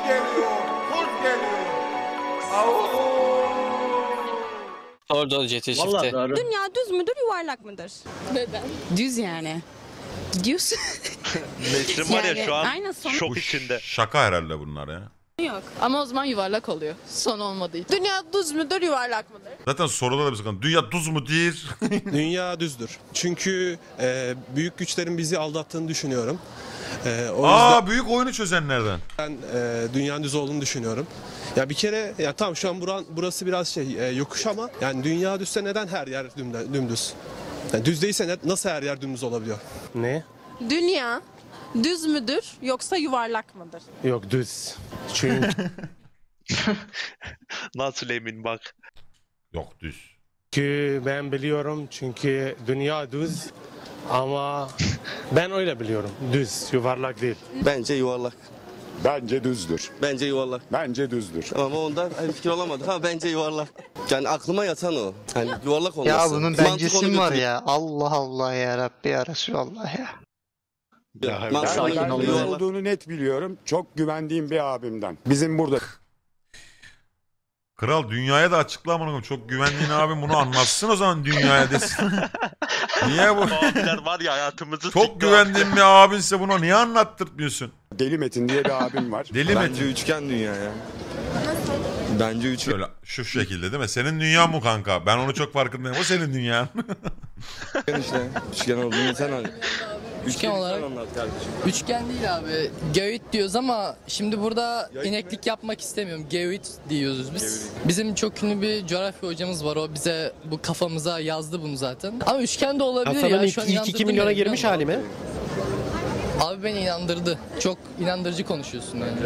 geliyor, kurt geliyor. Au. Orada jeti çifti. Dünya düz müdür, yuvarlak mıdır? Neden? Düz yani. Düz. Nesrin var ya şu an aynen son. şok içinde. Şaka herhalde bunlar ya. Yok. Ama o zaman yuvarlak oluyor. Son olmadığı için. Dünya düz müdür, yuvarlak mıdır? Zaten soruda da bir sıkıntı. Dünya tuz mu değil? Dünya düzdür. Çünkü büyük güçlerin bizi aldattığını düşünüyorum. O yüzden Büyük oyunu çözenlerden. ben dünyanın düz olduğunu düşünüyorum. Ya bir kere ya tamam şu an burası biraz yokuş ama yani dünya düzse neden her yer dümdüz? Yani düz değilse nasıl her yer dümdüz olabiliyor? Ne? Dünya düz müdür yoksa yuvarlak mıdır? Yok düz. Çünkü Nasıl emin bak. Yok düz. ben biliyorum çünkü dünya düz ama ben öyle biliyorum. Düz, yuvarlak değil. Bence yuvarlak. Bence düzdür. Bence yuvarlak. Bence düzdür. Ama ondan fikir olamadı. Ha bence yuvarlak. Yani aklıma yatan o. Hani yuvarlak olması. Ya bunun Mantık bencesi onu mi var götürüyor. ya? Allah Allah ya Rabbi ya Resulallah ya. Mantık sakin onu ol. Düz yuvarlak. olduğunu net biliyorum. Çok güvendiğim bir abimden. Bizim burada Kral dünyaya da açıkla amına koyayım. Çok güvendiğin abim bunu anlatsın o zaman dünyaya desin. Niye bu? Abiler var ya hayatımızı Çok güvendiğin bir abinse bunu niye anlattırmıyorsun? Deli Metin diye bir abim var. Deli Bence mi? üçgen dünya ya. Bence üçgen. Şöyle şu şekilde değil mi? Senin dünyan bu kanka. Ben onu çok farkındayım. O senin dünyan. işte. Üçgen olduğunu sen al. Üçgen olarak üçgen değil abi. Geoid diyoruz ama şimdi burada ineklik yapmak istemiyorum. Geoid diyoruz biz. Bizim çok ünlü bir coğrafya hocamız var. O bize bu kafamıza yazdı bunu zaten. Ama üçgen de olabilir Hasan'ın ya. Şu an ilk 2 inandırdın milyona beni, girmiş biliyor musun? hali mi? Abi beni inandırdı. Çok inandırıcı konuşuyorsun yani.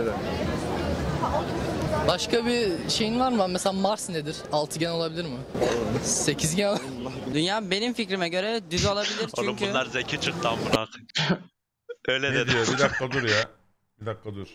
Başka bir şeyin var mı? Mesela Mars nedir? Altıgen olabilir mi? Sekizgen Dünya benim fikrime göre düz olabilir Oğlum çünkü... bunlar zeki çıktı amına. Öyle Ne dedi. diyor? Bir dakika dur ya. Bir dakika dur.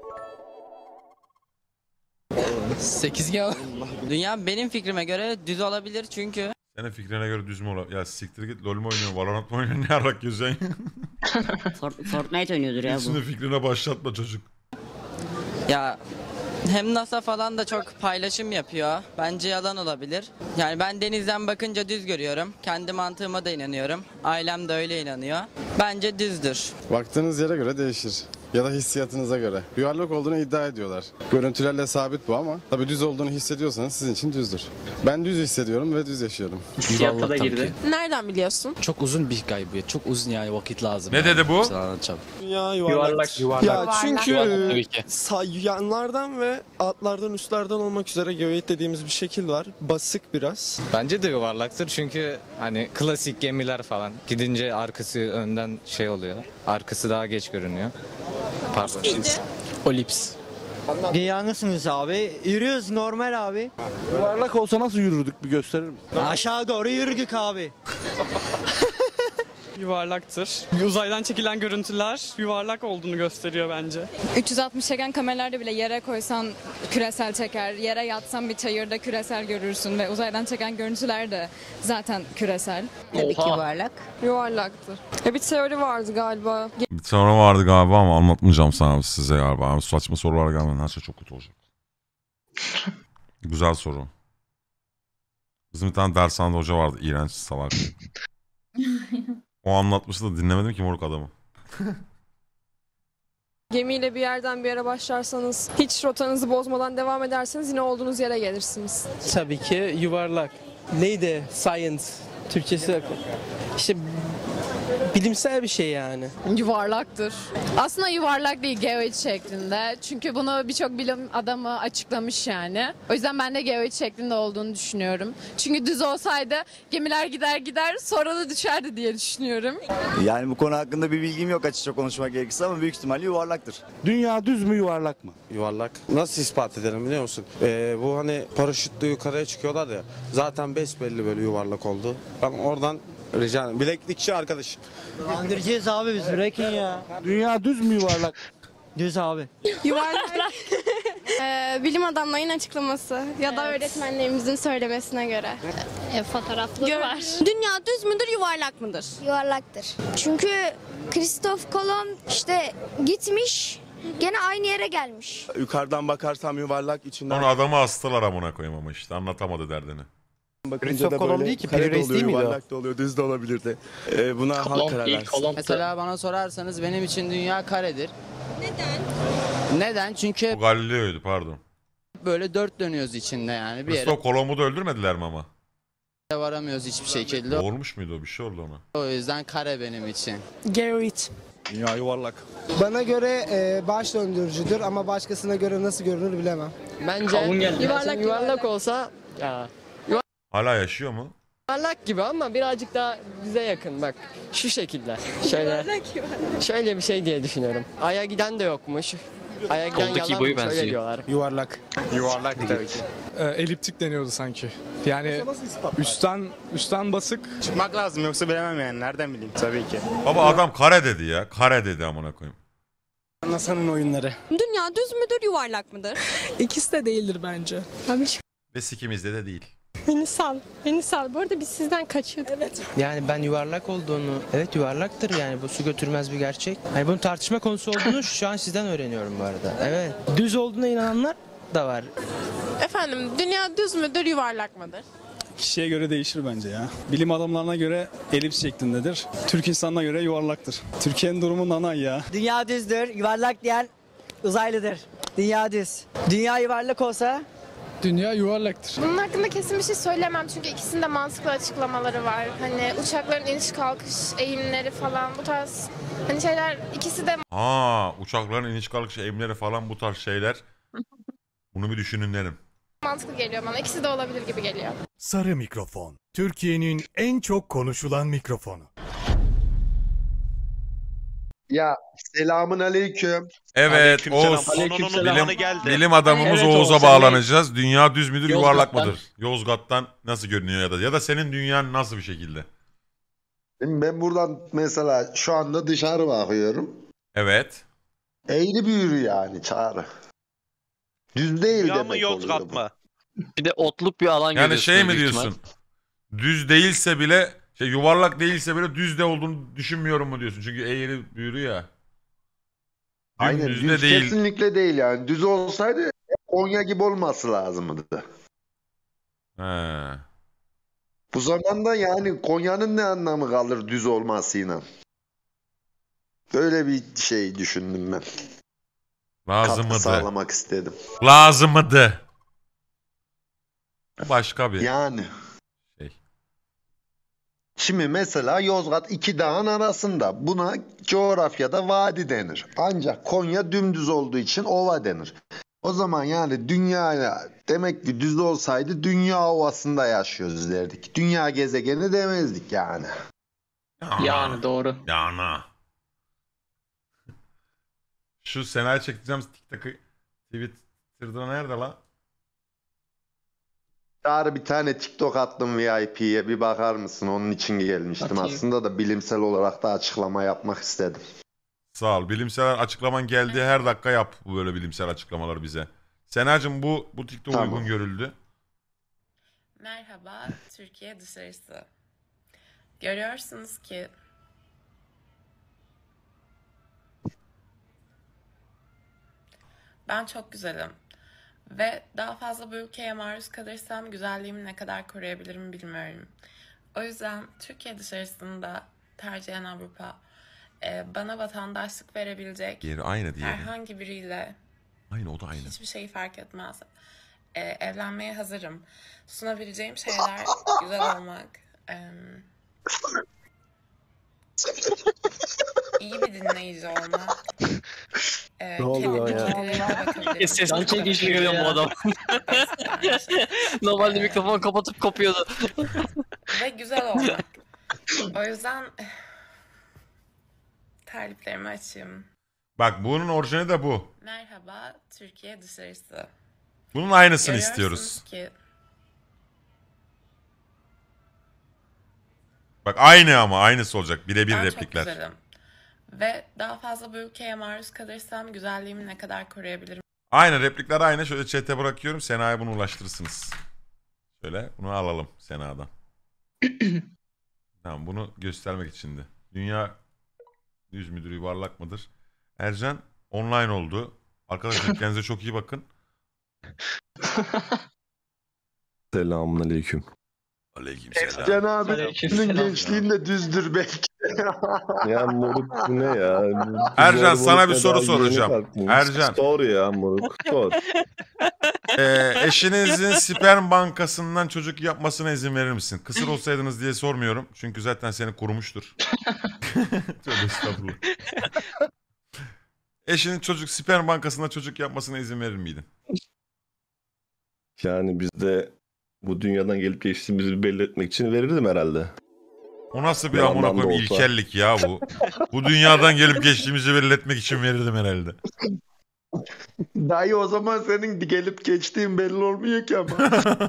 Sekizgen Dünya benim fikrime göre düz olabilir çünkü... Senin fikrine göre düz mü olur? Ya siktir git. LoL mu oynuyorsun? Valorant mı oynuyorsun? Ne yarak yüzen? Fortnite oynuyordur ya bu. Üstünü fikrine başlatma çocuk. Ya hem NASA falan da çok paylaşım yapıyor. Bence yalan olabilir. Yani ben denizden bakınca düz görüyorum. Kendi mantığıma da inanıyorum. Ailem de öyle inanıyor. Bence düzdür. Baktığınız yere göre değişir. Ya da hissiyatınıza göre. Yuvarlak olduğunu iddia ediyorlar. Görüntülerle sabit bu ama tabii düz olduğunu hissediyorsanız sizin için düzdür. Ben düz hissediyorum ve düz yaşıyorum. Hissiyatta da girdi. Nereden biliyorsun? Çok uzun bir kaybı. Çok uzun yani vakit lazım. Ne dedi bu? Dünya yuvarlak. Ya çünkü Tabii ki. yanlardan ve altlardan üstlerden olmak üzere geoid dediğimiz bir şekil var. Basık biraz. Bence de yuvarlaktır çünkü hani klasik gemiler falan gidince arkası önden şey oluyor. Arkası daha geç görünüyor. Pardon. Olips. Dünyanısınız abi. Yürüyoruz normal abi. Yuvarlak olsa nasıl yürürdük bir gösterir misin? Aşağı doğru yürüdük abi. Yuvarlaktır. Uzaydan çekilen görüntüler yuvarlak olduğunu gösteriyor bence. 360 çeken kameralarda bile yere koysan küresel çeker. Yere yatsan bir çayırda küresel görürsün ve uzaydan çeken görüntüler de zaten küresel. Tabii ki yuvarlak. Yuvarlaktır. Bir teori vardı galiba. Bir soru vardı galiba ama anlatmayacağım sana size galiba. Saçma sorular gelmeden her şey çok kötü olacak. Güzel soru. Bizim bir tane dershanede hoca vardı. İğrenç salak. O anlatmıştı da dinlemedim ki moruk adamı. Gemiyle bir yerden bir yere başlarsanız hiç rotanızı bozmadan devam ederseniz yine olduğunuz yere gelirsiniz. Tabii ki yuvarlak. Neydi? Science. Türkçesi işte bilimsel bir şey yani. Yuvarlaktır. Aslında yuvarlak değil, geoid şeklinde. Çünkü bunu birçok bilim adamı açıklamış yani. O yüzden ben de geoid şeklinde olduğunu düşünüyorum. Çünkü düz olsaydı gemiler gider sonra da düşerdi diye düşünüyorum. Yani bu konu hakkında bir bilgim yok açıkça konuşmak gerekirse ama büyük ihtimalle yuvarlaktır. Dünya düz mü yuvarlak mı? Yuvarlak. Nasıl ispat edelim biliyor musun? Bu hani paraşütle yukarıya çıkıyorlar ya. Zaten besbelli böyle yuvarlak oldu. Ben oradan rica ederim. Bileklikçi arkadaş. Andıracağız abi biz bırakın ya. Dünya düz mü yuvarlak? Düz abi. Yuvarlak. Bilim adamlarının açıklaması ya da öğretmenlerimizin söylemesine göre. Fotoğrafları var. Dünya düz müdür, yuvarlak mıdır? Yuvarlaktır. Çünkü Kristof Kolomb işte gitmiş gene aynı yere gelmiş. Yukarıdan bakarsam yuvarlak, içinden Onu adamı astılar amına koyayım ama işte anlatamadı derdini. bakınca da böyle kare de oluyor, yuvarlak da oluyor, düz de olabilirdi. Buna halk karar versin. Mesela bana sorarsanız benim için dünya karedir. Neden? Çünkü Bu Galileo'ydu pardon. böyle dört dönüyoruz içinde yani. Bir yere Christoph Kolomb'u da öldürmediler mi ama? varamıyoruz hiçbir şekilde. Olmuş muydu o? Bir şey oldu ona. O yüzden kare benim için. Geoid. Dünya yuvarlak. Bana göre baş döndürücüdür ama başkasına göre nasıl görünür bilemem. Bence yuvarlak olsa ya Hala yaşıyor mu? yuvarlak gibi ama birazcık daha bize yakın bak. Şu şekilde. Şöyle bir şey diye düşünüyorum. Ay'a giden de yokmuş. Ay'a giden yalan şöyle diyorlar. Yuvarlak. Yuvarlak tabii ki. Eliptik deniyordu sanki. Yani üstten basık. Çıkmak lazım yoksa bilemem yani. Nereden bileyim? Tabii ki. Baba adam kare dedi ya. Kare dedi amına koyayım. NASA'nın oyunları. Dünya düz müdür, yuvarlak mıdır? İkisi de değildir bence. Ve sikimizde de değil. Beni sal. Bu arada biz sizden kaçıyorduk. Evet. Yani ben yuvarlak olduğunu, evet yuvarlaktır yani bu su götürmez bir gerçek. Yani bunun tartışma konusu olduğunu şu an sizden öğreniyorum bu arada. Evet. Düz olduğuna inananlar da var. Efendim, dünya düz müdür, yuvarlak mıdır? Kişiye göre değişir bence ya. Bilim adamlarına göre elips şeklindedir. Türk insanına göre yuvarlaktır. Türkiye'nin durumu nanay ya. Dünya düzdür, yuvarlak diyen uzaylıdır. Dünya düz. Dünya yuvarlak olsa Dünya yuvarlaktır. Bunun hakkında kesin bir şey söylemem çünkü ikisinde mantıklı açıklamaları var. Hani uçakların iniş kalkış eğimleri falan bu tarz hani şeyler ikisi de Uçakların iniş kalkış eğimleri falan bu tarz şeyler. Bunu bir düşünün derim. mantıklı geliyor bana. İkisi de olabilir gibi geliyor. Sarı mikrofon. Türkiye'nin en çok konuşulan mikrofonu. Ya selamun aleyküm. Evet Aleykümselam. Oğuz. Onun zamanı geldi. Bilim adamımız Evet, Oğuz'a Oğuz, bağlanacağız. Dünya düz müdür yuvarlak Yozgat'tan. mıdır? Yozgat'tan nasıl görünüyor ya da senin dünyan nasıl bir şekilde? Şimdi ben buradan mesela şu anda dışarı bakıyorum. Evet. Eğri büğrü yani Çağrı. Düz değil Dünya mı demek oluyor Yozgat bu. mı? Bir de otluk bir alan Yani şey mi diyorsun? Düz değilse bile yuvarlak değilse bile düz de olduğunu düşünmüyorum mu diyorsun? Çünkü eğri büğrü ya. Aynen Düz düz de değil. kesinlikle değil yani. Düz olsaydı Konya gibi olması lazımdı. He. Bu zamanda yani Konya'nın ne anlamı kalır düz olmasıyla? Böyle bir şey düşündüm ben. Lazım Katkı mıydı? sağlamak istedim. Lazım mıydı? Başka bir Yani. şey. Şimdi mesela Yozgat iki dağın arasında. Buna coğrafyada vadi denir. Ancak Konya dümdüz olduğu için ova denir. O zaman yani dünya demek ki düz olsaydı dünya ovasında yaşıyoruz derdik. Dünya gezegeni demezdik yani. Yani doğru. Yana. Şu Sena'ya çekeceğim TikTok'ı Twitter'da nerede la? Yarın bir tane TikTok attım VIP'ye, bir bakar mısın? Onun için gelmiştim. Atayım. Aslında da bilimsel olarak da açıklama yapmak istedim. Sağ ol. Bilimsel açıklaman geldiği her dakika yap bu böyle bilimsel açıklamaları bize. Sena'cığım bu TikTok Tamam. uygun görüldü. Merhaba Türkiye dışarısı. Görüyorsunuz ki ben çok güzelim. Ve daha fazla bu ülkeye maruz kalırsam güzelliğimi ne kadar koruyabilirim bilmiyorum. O yüzden Türkiye dışarısında tercihen Avrupa bana vatandaşlık verebilecek Diğeri aynı diğeri. herhangi biriyle Aynı o da aynı. hiçbir şey fark etmez. Evlenmeye hazırım. Sunabileceğim şeyler güzel olmak, iyi bir dinleyici olmak, Ne oldu ya? kedilerime bakabilirim. Sesten çekişiyor ya bu adam. Normalde mikrofon kapatıp kopuyordu. Ve güzel olmak. O yüzden terliklerimi açayım. Bak bunun orijinali de bu. Merhaba Türkiye dışarısı. Bunun aynısını Görüyorsunuz istiyoruz. ki Bak aynı ama aynısı olacak. Birebir ben çok replikler. güzelim. Ve daha fazla bu ülkeye maruz kalırsam güzelliğimi ne kadar koruyabilirim Aynı replikler aynı. Şöyle chat'e bırakıyorum. Sena'ya bunu ulaştırırsınız. Şöyle bunu alalım Sena'dan. Tamam bunu göstermek içindi. Dünya düz müdür yuvarlak mıdır? Ercan online oldu. Arkadaşlar kendinize çok iyi bakın. Selamünaleyküm. Aleykümselam. Cenab-ı senin gençliğinde düzdür belki. Ya moruk bu ne ya? Ercan sana bir soru soracağım. Ercan. Sor ya moruk sor. Eşinizin sperm bankasından çocuk yapmasına izin verir misin? Kısır olsaydınız diye sormuyorum. Çünkü zaten seni kurumuştur. Tövbe estağfurullah. Eşinin sperm bankasından çocuk yapmasına izin verir miydin? Yani biz de bu dünyadan gelip geçtiğimizi belli etmek için verirdim herhalde. O nasıl bir Bir amına anlamda koyayım olsa. ilkellik ya bu. Bu dünyadan gelip geçtiğimizi belli etmek için verirdim herhalde. Dayı o zaman senin gelip geçtiğin belli olmuyor ki ama.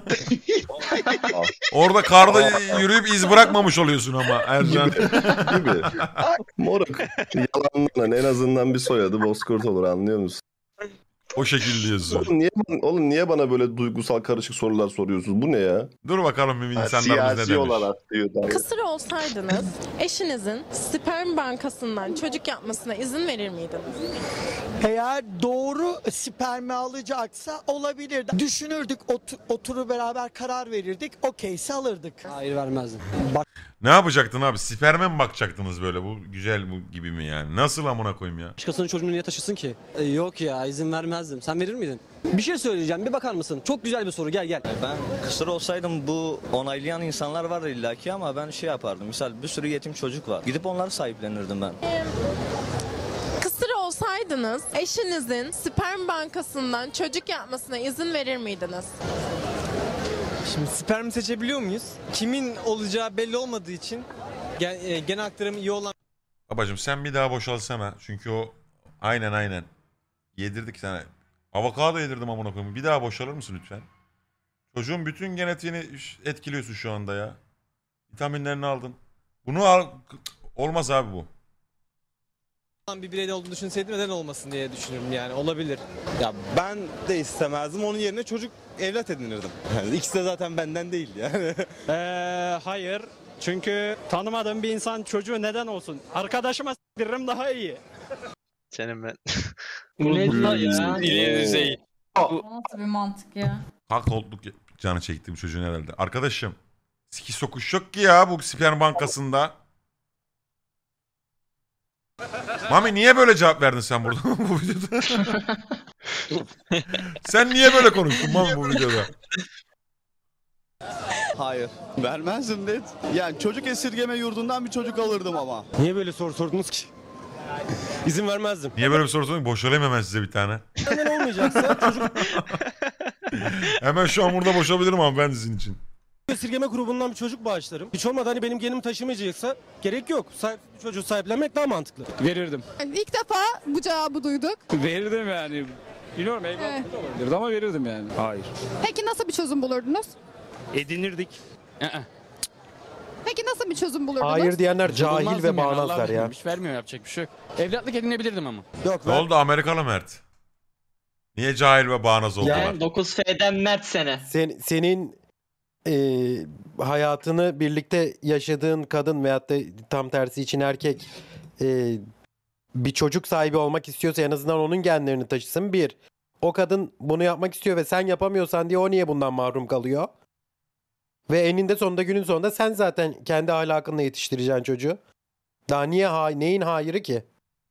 Orada karda yürüyüp iz bırakmamış oluyorsun ama Ercan. Gibi. Moruk yalanla en azından bir soyadı Bozkurt olur anlıyor musun? O şekilde diyorsun. Oğlum niye bana böyle duygusal karışık sorular soruyorsunuz? Bu ne ya? Dur bakalım bir insanlar bize ne siyasi demiş. olarak diyor dayı. Kısır olsaydınız eşinizin sperm bankasından çocuk yapmasına izin verir miydiniz? Eğer doğru spermi alacaksa olabilirdi. Düşünürdük, oturup beraber karar verirdik. Okeyse alırdık. Hayır vermezdim. Ne yapacaktın abi? Sperme mi bakacaktınız böyle? Bu güzel bu gibi mi yani? Nasıl amına koyayım ya? Başkasının çocuğunu niye taşısın ki? Yok ya izin vermezdim. Sen verir miydin? Bir şey söyleyeceğim. Bir bakar mısın? Çok güzel bir soru. Gel. Ben kısır olsaydım bu onaylayan insanlar vardır illaki ama ben şey yapardım. Misal bir sürü yetim çocuk var. Gidip onları sahiplenirdim ben. Kısır olsaydınız eşinizin sperm bankasından çocuk yapmasına izin verir miydiniz? Şimdi sperm seçebiliyor muyuz? Kimin olacağı belli olmadığı için gen aktarımı iyi olan... Babacım sen bir daha boşalsana. Çünkü o aynen. Yedirdik sana. Avokado yedirdim amına koyayım. Bir daha boşalır mısın lütfen? Çocuğun bütün genetiğini etkiliyorsun şu anda ya. Vitaminlerini aldın. Bunu al... Olmaz abi bu. bir bireyde olduğunu düşünseydim neden olmasın diye düşünüyorum yani olabilir. Ya ben de istemezdim. Onun yerine çocuk evlat edinirdim. Yani ikisi de zaten benden değil yani. Hayır. Çünkü tanımadığım bir insan çocuğu neden olsun? Arkadaşıma s**tiririm daha iyi. Senin ben. Bu ne ya? İleri düzey. Nasıl bir mantık ya? Kalk olduk canı çekti bu çocuğun herhalde. Arkadaşım. Siki sokuş yok ki ya bu sperm bankasında. Mami niye böyle cevap verdin sen burada bu videoda? Sen niye böyle konuştun Mami bu videoda? Hayır. Vermezdim net. Yani çocuk esirgeme yurdundan bir çocuk alırdım ama. Niye böyle soru sordunuz ki? İzin vermezdim. Niye böyle bir soru sordun? Boşalayım hemen size bir tane. Neden olmayacaksa çocuk Hemen şu an burada boşabilirim ama ben sizin için. esirgeme grubundan bir çocuk bağışlarım. Hiç olmadan hani benim genimi taşımayacaksa gerek yok. Çocuğu sahiplenmek daha mantıklı. Verirdim. İlk defa bu cevabı duyduk. Verirdim yani. Bilmiyorum Evet. olabilirdi ama verirdim yani. Hayır. Peki nasıl bir çözüm bulurdunuz? Edinirdik. Peki nasıl bir çözüm bulurdunuz? Hayır diyenler cahil ve bağnazlar ya. Hiç vermiyor yapacak bir şey yok. Evlatlık edinebilirdim ama. Yok Ne oldu Amerikalı Mert? Niye cahil ve bağnaz oldular? 9F'den Mert sene. Senin hayatını birlikte yaşadığın kadın veyahut da tam tersi için erkek bir çocuk sahibi olmak istiyorsa en azından onun genlerini taşısın. Bir, o kadın bunu yapmak istiyor ve sen yapamıyorsan diye o niye bundan mahrum kalıyor? Ve eninde sonunda günün sonunda sen zaten kendi ahlakınla yetiştireceksin çocuğu. Daha neyin hayırı ki?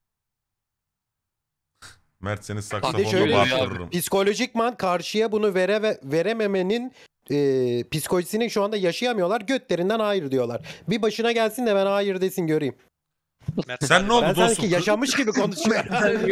Mert seni Bir de saksafonla şöyle bağırtırırım. psikolojikman karşıya bunu verememenin psikolojisini şu anda yaşayamıyorlar. Götlerinden hayır diyorlar. Bir başına gelsin de ben hayır desin göreyim. Sen ne oldu Ben dostum? sanki yaşamış gibi konuşuyorum.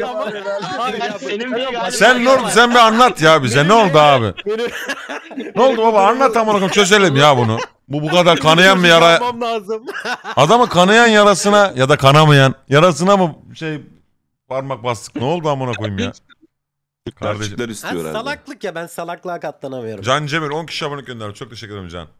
Sen ne oldu? Sen bir anlat ya bize. Ne oldu abi? Ne oldu baba? Anlat amına koyayım çözelim ya bunu. Bu kadar kanayan bir yara. lazım. Adamı kanayan yarasına ya da kanamayan yarasına mı parmak bastık? Ne oldu amına koyayım ya? Kardeşim. istiyor herhalde. Salaklık ya ben salaklığa katlanamıyorum. Can Cemil 10 kişi abone gönderdi. Çok teşekkür ederim Can.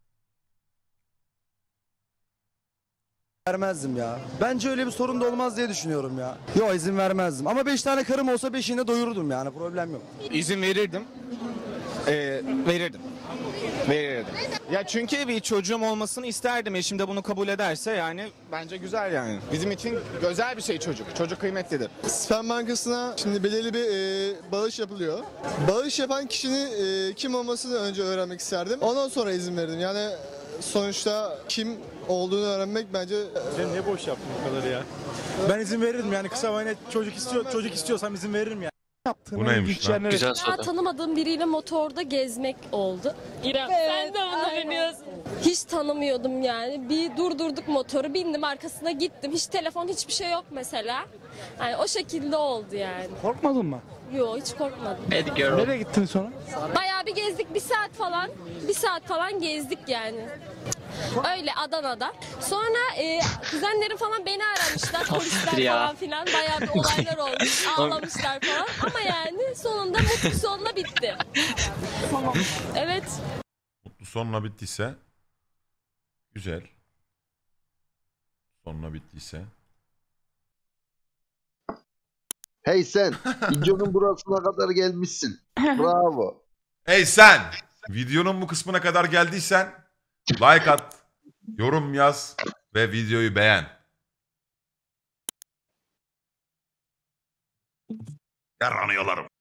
Vermezdim ya. Bence öyle bir sorun da olmaz diye düşünüyorum ya. Yok izin vermezdim. Ama 5 tane karım olsa 5'ini de doyururdum yani problem yok. İzin verirdim. Verirdim. Verirdim. Ya çünkü bir çocuğum olmasını isterdim. Eşim de bunu kabul ederse yani bence güzel yani. Bizim için özel bir şey çocuk. Çocuk kıymetlidir. Sperm Bankası'na şimdi belirli bir bağış yapılıyor. Bağış yapan kişinin kim olmasını önce öğrenmek isterdim. Ondan sonra izin verirdim. Yani sonuçta kim olduğunu öğrenmek bence... Sen ne boş yaptın o kadar ya? Ben izin veririm yani kısa vadede çocuk istiyorsam izin veririm yani. Bu neymiş lan? Güzel soru. Tanımadığım biriyle motorda gezmek oldu. İrem sen de bunu biliyorsun. Hiç tanımıyordum yani. Bir durdurduk motoru, bindim arkasına gittim. Hiç telefon, hiçbir şey yok mesela. Yani o şekilde oldu yani. Korkmadın mı? Yok, hiç korkmadım. Nereye gittin sonra? Bayağı bir gezdik, bir saat falan gezdik yani. Öyle Adana'da. Sonra kuzenlerim falan beni aramışlar. Polisler falan filan. Bayağı bir olaylar olmuş. Ağlamışlar falan. Ama yani sonunda mutlu sonla bitti. Evet. Mutlu sonla bittiyse güzel. Sonla bittiyse. Hey sen, videonun burasına kadar gelmişsin. Bravo. Hey sen! Videonun bu kısmına kadar geldiysen like at, yorum yaz ve videoyu beğen. Yaranıyorlarım.